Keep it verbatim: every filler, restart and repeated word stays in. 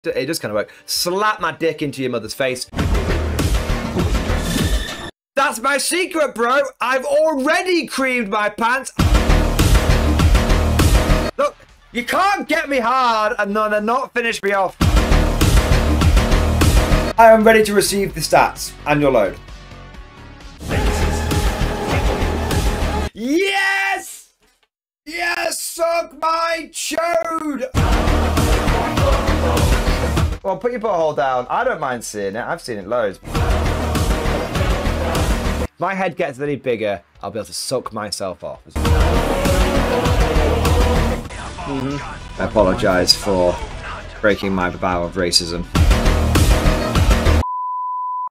It does kind of work. Slap my dick into your mother's face. That's my secret, bro. I've already creamed my pants. Look, you can't get me hard and then not finish me off. I am ready to receive the stats and your load. Yes! Yes! Suck my chode! Well, put your butthole down. I don't mind seeing it. I've seen it loads. If my head gets any bigger, I'll be able to suck myself off. Mm-hmm. I apologise for breaking my vow of racism.